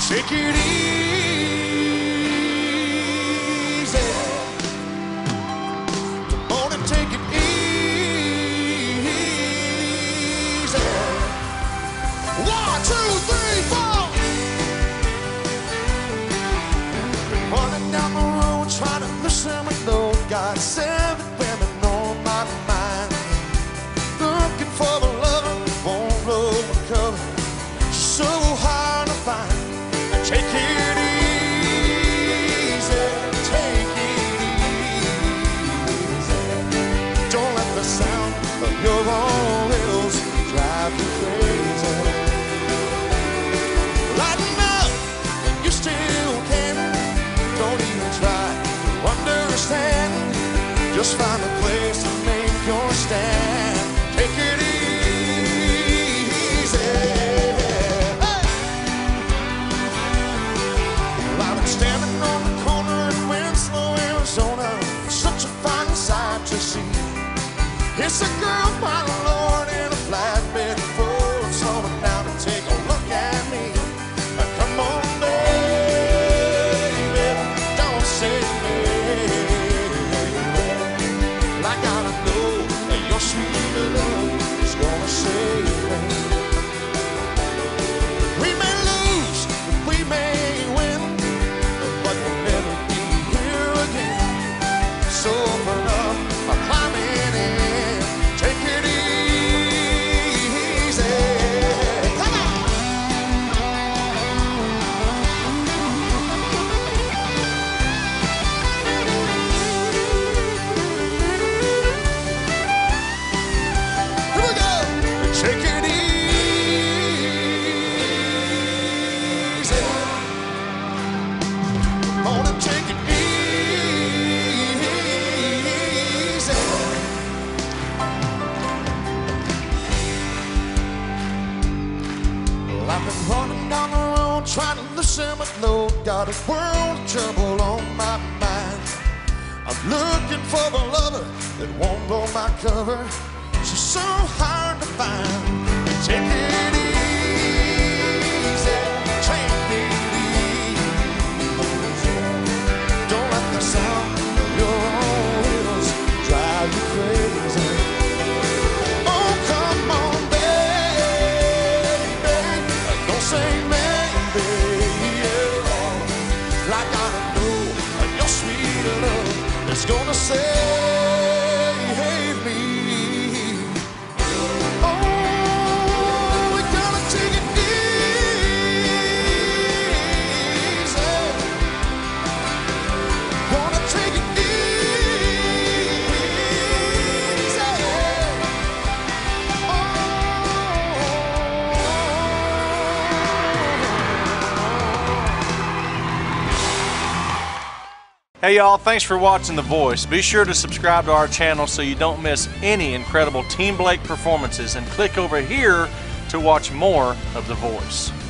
Take it easy. Come on and take it easy. 1, 2, 3, 4. Been running down the road trying to listen with no God. 7 women on my mind, looking for the love that won't blow my cover. So hard to find. Take it easy, take it easy. Don't let the sound of your own wheels drive you crazy. Lighten up when you still can. Don't even try to understand. Just find a place to make your stand. Take it easy. Standing on the corner in Winslow, Arizona, such a fine sight to see. It's a girl, my Lord, in a flatbed full of summer. Now to take a look at me. Come on, baby, don't say maybe. Like I know that your sweet love is gonna save me. We may lose, we may win, but we'll never be here again. So open up, I'm climbing in. Take it easy. Come on. Here we go. Take it easy. Gonna take it easy. Well, I've been running down the road trying to listen but no got a world of trouble on my mind. I'm looking for the lover that won't blow my cover. She's so hard to find. Take it easy. Take it easy. Don't let the sound of your own wheels drive you crazy. Oh, come on, baby. Don't say maybe. Like I know your sweet love is gonna save me. Oh, we gotta take it easy. Gonna take it easy. Oh. Hey y'all, thanks for watching The Voice. Be sure to subscribe to our channel so you don't miss any incredible Team Blake performances, and click over here to watch more of The Voice.